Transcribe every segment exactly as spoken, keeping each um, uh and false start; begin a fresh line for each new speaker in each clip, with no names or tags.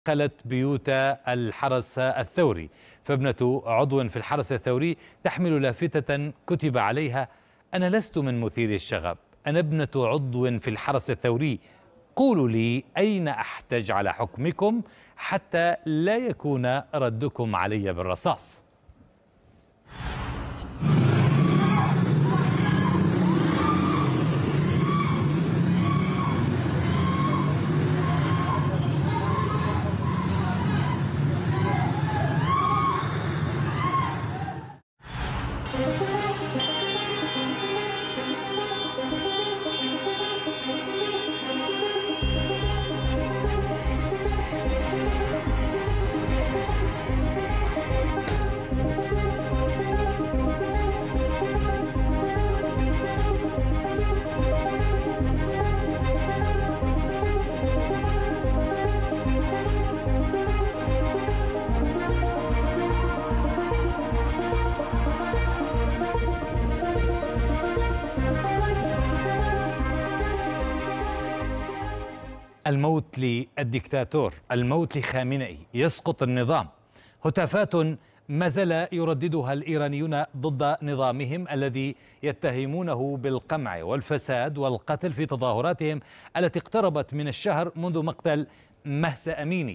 دخلت بيوت الحرس الثوري، فابنة عضو في الحرس الثوري تحمل لافتة كتب عليها: أنا لست من مثيري الشغب، أنا ابنة عضو في الحرس الثوري، قولوا لي أين أحتج على حكمكم حتى لا يكون ردكم علي بالرصاص. الموت للدكتاتور، الموت لخامنئي، يسقط النظام. هتافات ما زال يرددها الإيرانيون ضد نظامهم الذي يتهمونه بالقمع والفساد والقتل في تظاهراتهم التي اقتربت من الشهر منذ مقتل مهسا أميني.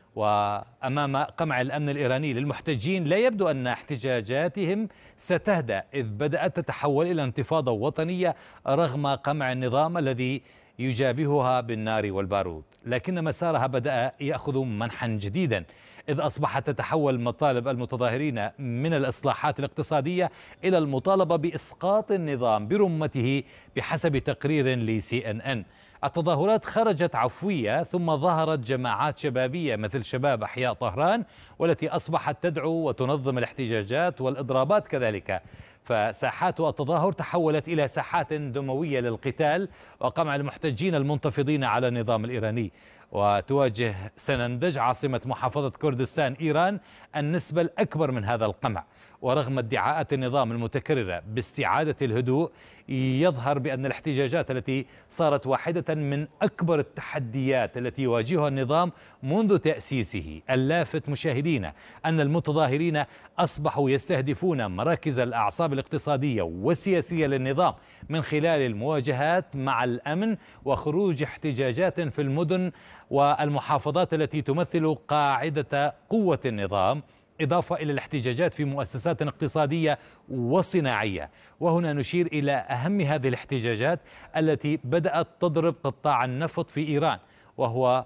وأمام قمع الأمن الإيراني للمحتجين لا يبدو أن احتجاجاتهم ستهدأ، إذ بدأت تتحول إلى انتفاضة وطنية رغم قمع النظام الذي يجابهها بالنار والبارود، لكن مسارها بدأ يأخذ منحا جديدا، إذ أصبحت تتحول مطالب المتظاهرين من الإصلاحات الاقتصادية إلى المطالبة بإسقاط النظام برمته بحسب تقرير لسي إن إن. التظاهرات خرجت عفوية، ثم ظهرت جماعات شبابية مثل شباب أحياء طهران، والتي أصبحت تدعو وتنظم الاحتجاجات والإضرابات كذلك. فساحات التظاهر تحولت إلى ساحات دموية للقتال وقمع المحتجين المنتفضين على النظام الإيراني. وتواجه سنندج عاصمة محافظة كردستان إيران النسبة الأكبر من هذا القمع، ورغم ادعاءات النظام المتكررة باستعادة الهدوء، يظهر بأن الاحتجاجات التي صارت واحدة من أكبر التحديات التي يواجهها النظام منذ تأسيسه. اللافت مشاهدينا أن المتظاهرين أصبحوا يستهدفون مراكز الأعصاب الاقتصادية والسياسية للنظام من خلال المواجهات مع الأمن وخروج احتجاجات في المدن والمحافظات التي تمثل قاعدة قوة النظام، إضافة إلى الاحتجاجات في مؤسسات اقتصادية وصناعية. وهنا نشير إلى أهم هذه الاحتجاجات التي بدأت تضرب قطاع النفط في إيران، وهو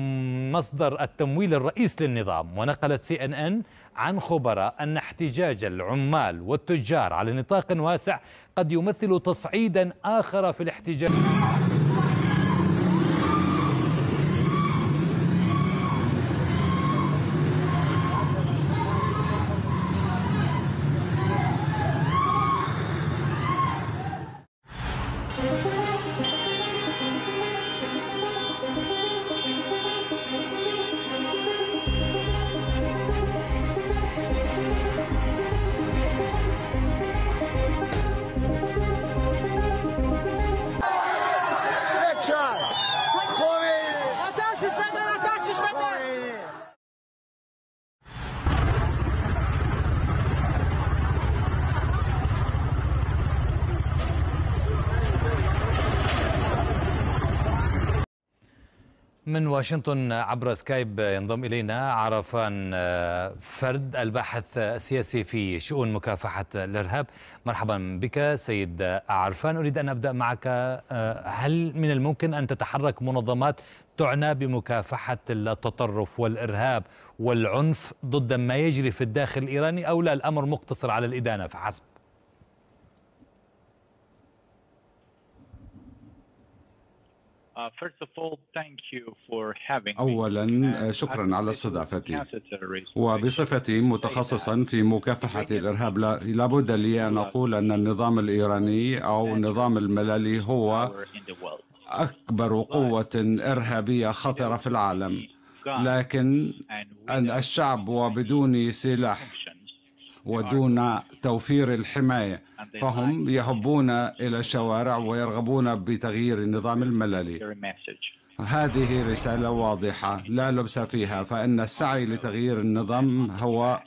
مصدر التمويل الرئيس للنظام. ونقلت سي إن إن عن خبراء أن احتجاج العمال والتجار على نطاق واسع قد يمثل تصعيدا آخر في الاحتجاج. من واشنطن عبر سكايب ينضم إلينا عرفان فرد، الباحث السياسي في شؤون مكافحة الإرهاب. مرحبا بك سيد عرفان. أريد أن أبدأ معك، هل من الممكن أن تتحرك منظمات تعنى بمكافحة التطرف والإرهاب والعنف ضد ما يجري في الداخل الإيراني، أو لا الأمر مقتصر على الإدانة فحسب؟
أولا شكرا على استضافتي، وبصفتي متخصصا في مكافحة الإرهاب لابد لي أن أقول أن النظام الإيراني أو النظام المللي هو أكبر قوة إرهابية خطرة في العالم، لكن أن الشعب وبدون سلاح ودون توفير الحماية فهم يهبون إلى الشوارع ويرغبون بتغيير النظام المللي. هذه رسالة واضحة لا لبس فيها، فإن السعي لتغيير النظام هو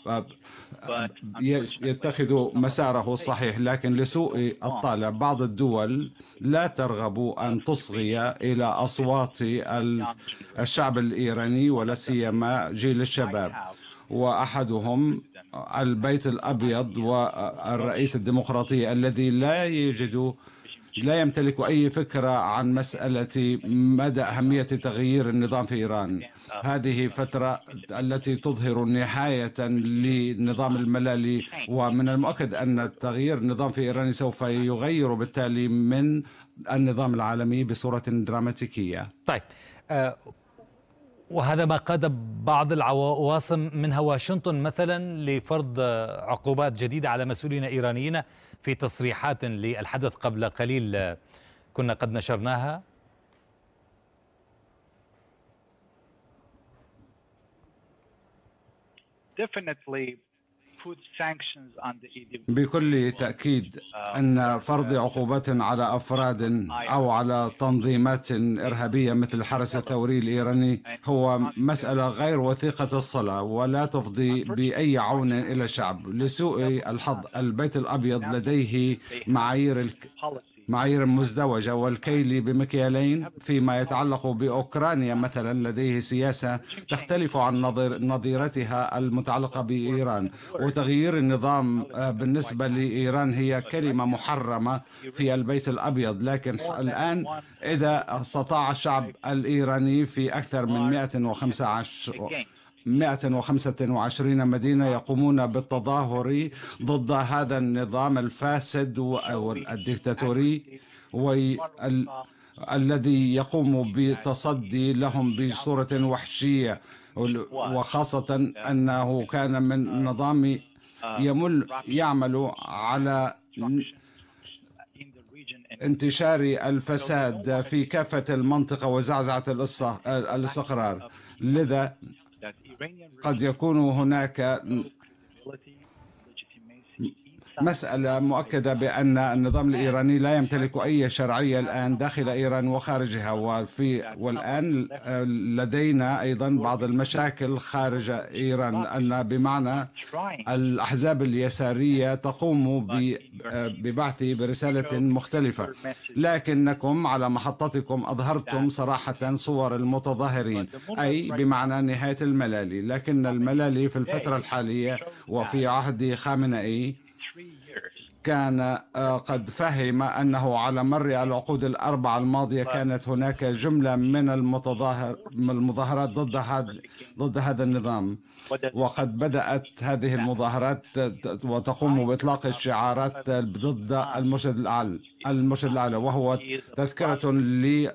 يتخذ مساره الصحيح، لكن لسوء الطالع بعض الدول لا ترغب أن تصغي إلى أصوات الشعب الإيراني ولا سيما جيل الشباب، وأحدهم البيت الأبيض والرئيس الديمقراطي الذي لا يجد لا يمتلك أي فكرة عن مسألة مدى أهمية تغيير النظام في إيران. هذه فترة التي تظهر نهاية لنظام الملالي، ومن المؤكد أن تغيير النظام في إيران سوف يغير بالتالي من النظام العالمي بصورة دراماتيكية.
طيب، أه وهذا ما قاد بعض العواصم منها واشنطن مثلا لفرض عقوبات جديدة على مسؤولين إيرانيين في تصريحات للحدث قبل قليل كنا قد نشرناها.
بكل تأكيد أن فرض عقوبات على أفراد أو على تنظيمات إرهابية مثل الحرس الثوري الإيراني هو مسألة غير وثيقة الصلة ولا تفضي بأي عون إلى الشعب. لسوء الحظ البيت الأبيض لديه معايير معايير مزدوجة والكيل بمكيالين. فيما يتعلق بأوكرانيا مثلا لديه سياسة تختلف عن نظيرتها المتعلقة بإيران، وتغيير النظام بالنسبة لإيران هي كلمة محرمة في البيت الأبيض. لكن الآن إذا استطاع الشعب الإيراني في أكثر من مئة وخمسة عشر مئة وخمسة وعشرين مدينة يقومون بالتظاهر ضد هذا النظام الفاسد والديكتاتوري والذي يقوم بتصدي لهم بصورة وحشية، وخاصة أنه كان من نظام يمل يعمل على انتشار الفساد في كافة المنطقة وزعزعة الاستقرار. لذا قد يكون هناك مسألة مؤكدة بأن النظام الإيراني لا يمتلك أي شرعية الآن داخل إيران وخارجها، وفي والآن لدينا أيضا بعض المشاكل خارج إيران، أن بمعنى الأحزاب اليسارية تقوم ببعث برسالة مختلفة، لكنكم على محطتكم أظهرتم صراحة صور المتظاهرين، أي بمعنى نهاية الملالي. لكن الملالي في الفترة الحالية وفي عهد خامنئي كان قد فهم أنه على مر العقود الأربعة الماضية كانت هناك جملة من المتظاهر من المظاهرات ضد هذا ضد هذا النظام، وقد بدأت هذه المظاهرات وتقوم بإطلاق الشعارات ضد المرشد الأعلى المرشد الأعلى وهو تذكرة ل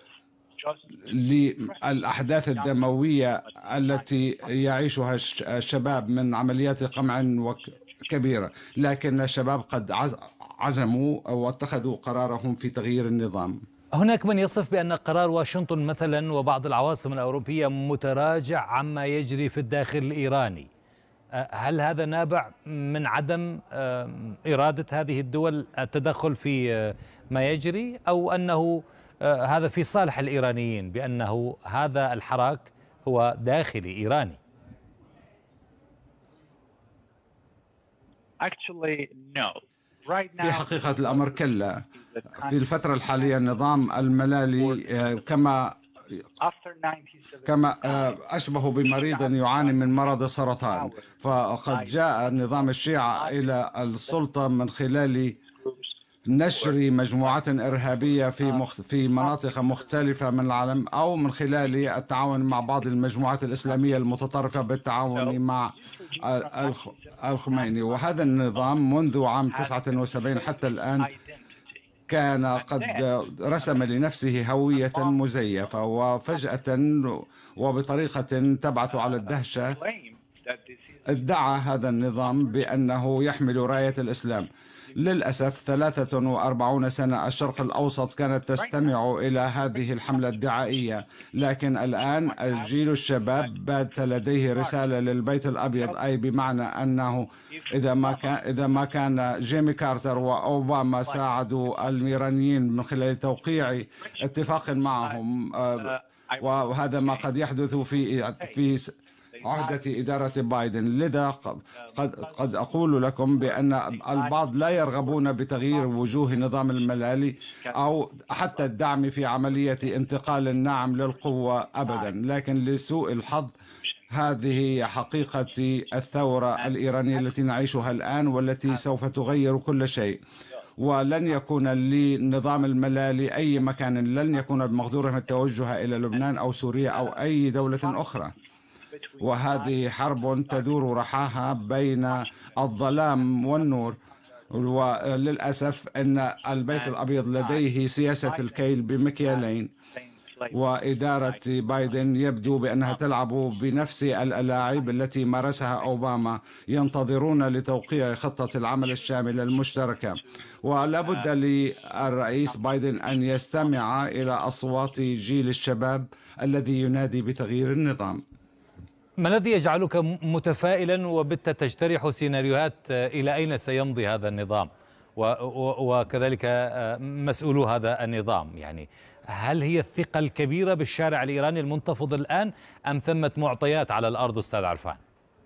للأحداث الدموية التي يعيشها الشباب من عمليات قمع كبيرة. لكن الشباب قد عزموا واتخذوا قرارهم في تغيير النظام.
هناك من يصف بأن قرار واشنطن مثلا وبعض العواصم الأوروبية متراجع عما يجري في الداخل الإيراني. هل هذا نابع من عدم إرادة هذه الدول التدخل في ما يجري، أو أنه هذا في صالح الإيرانيين بأنه هذا الحراك هو داخلي إيراني؟
في حقيقة الأمر كلا. في الفترة الحالية النظام الملالي كما كما أشبه بمريض يعاني من مرض السرطان، فقد جاء نظام الشيعة إلى السلطة من خلال نشر مجموعات إرهابية في مخ... في مناطق مختلفة من العالم، أو من خلال التعاون مع بعض المجموعات الإسلامية المتطرفة بالتعاون مع الخ... الخميني. وهذا النظام منذ عام تسعة وسبعين حتى الآن كان قد رسم لنفسه هوية مزيفة، وفجأة وبطريقة تبعث على الدهشة ادعى هذا النظام بأنه يحمل راية الإسلام. للأسف ثلاثة وأربعون سنة الشرق الأوسط كانت تستمع إلى هذه الحملة الدعائية، لكن الآن الجيل الشباب بات لديه رسالة للبيت الأبيض، أي بمعنى أنه إذا ما كان إذا ما كان جيمي كارتر وأوباما ساعدوا الإيرانيين من خلال توقيع اتفاق معهم وهذا ما قد يحدث في في عهدة إدارة بايدن. لذا قد قد أقول لكم بأن البعض لا يرغبون بتغيير وجوه نظام الملالي أو حتى الدعم في عملية انتقال الناعم للقوة أبدا، لكن لسوء الحظ هذه حقيقة الثورة الإيرانية التي نعيشها الآن والتي سوف تغير كل شيء. ولن يكون لنظام الملالي أي مكان، لن يكون بمقدورهم التوجه إلى لبنان أو سوريا أو أي دولة أخرى. وهذه حرب تدور رحاها بين الظلام والنور. وللأسف أن البيت الأبيض لديه سياسة الكيل بمكيالين، وإدارة بايدن يبدو بأنها تلعب بنفس الألاعيب التي مارسها أوباما. ينتظرون لتوقيع خطة العمل الشاملة المشتركة، ولا بد للرئيس بايدن أن يستمع إلى أصوات جيل الشباب الذي ينادي بتغيير النظام.
ما الذي يجعلك متفائلا وبت تجترح سيناريوهات إلى أين سيمضي هذا النظام وكذلك مسؤولو هذا النظام؟ يعني هل هي الثقة الكبيرة بالشارع الإيراني المنتفض الآن أم ثمة معطيات على الأرض أستاذ عرفان؟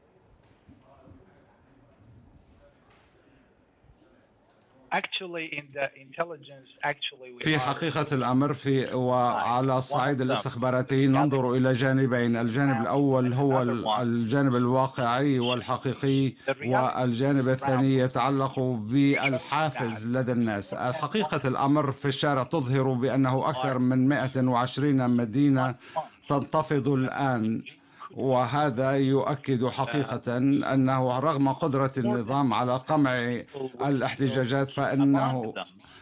في حقيقة الأمر في وعلى الصعيد الاستخباراتي ننظر إلى جانبين. الجانب الأول هو الجانب الواقعي والحقيقي، والجانب الثاني يتعلق بالحافز لدى الناس. الحقيقة الأمر في الشارع تظهر بأنه أكثر من مئة وعشرين مدينة تنتفض الآن، وهذا يؤكد حقيقة أنه رغم قدرة النظام على قمع الاحتجاجات فإنه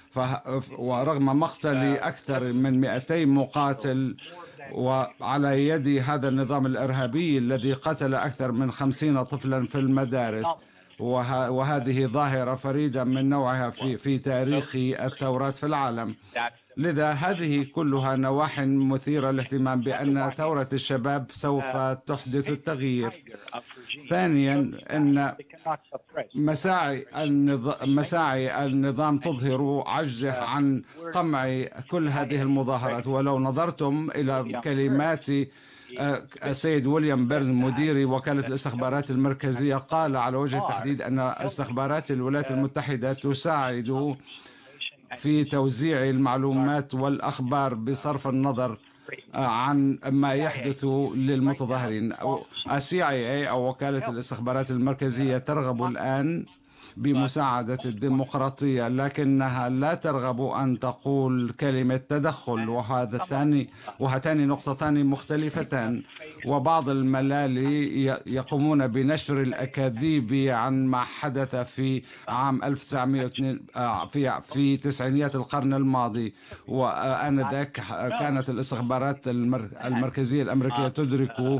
ورغم مقتل أكثر من مئتي مقاتل وعلى يد هذا النظام الإرهابي الذي قتل أكثر من خمسين طفلا في المدارس، وهذه ظاهرة فريدة من نوعها في في تاريخ الثورات في العالم. لذا هذه كلها نواحي مثيرة للاهتمام بأن ثورة الشباب سوف تحدث التغيير. ثانيا أن مساعي النظام, مساعي النظام تظهر عجزه عن قمع كل هذه المظاهرات. ولو نظرتم إلى كلمات السيد ويليام بيرنز مدير وكالة الاستخبارات المركزية، قال على وجه التحديد أن استخبارات الولايات المتحدة تساعد في توزيع المعلومات والأخبار بصرف النظر عن ما يحدث للمتظاهرين. السي آي إيه أو وكالة الاستخبارات المركزية ترغب الآن بمساعدة الديمقراطية، لكنها لا ترغب أن تقول كلمة تدخل، وهذا الثاني وهاتان نقطتان مختلفتان. وبعض الملالي يقومون بنشر الأكاذيب عن ما حدث في عام ألف وتسعمئة واثنين في في تسعينيات القرن الماضي، وآنذاك كانت الاستخبارات المركزية الأمريكية تدرك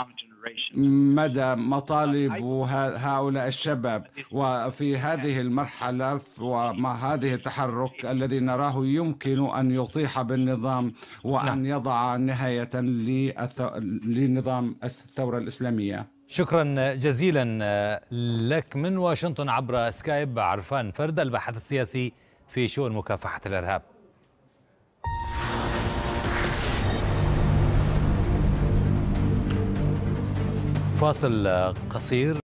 مدى مطالب هؤلاء الشباب. وفي هذه المرحلة ومع هذه التحرك الذي نراه يمكن أن يطيح بالنظام وأن يضع نهاية لنظام الثورة الإسلامية.
شكرا جزيلا لك من واشنطن عبر سكايب عرفان فرد، الباحث السياسي في شؤون مكافحة الإرهاب. فاصل قصير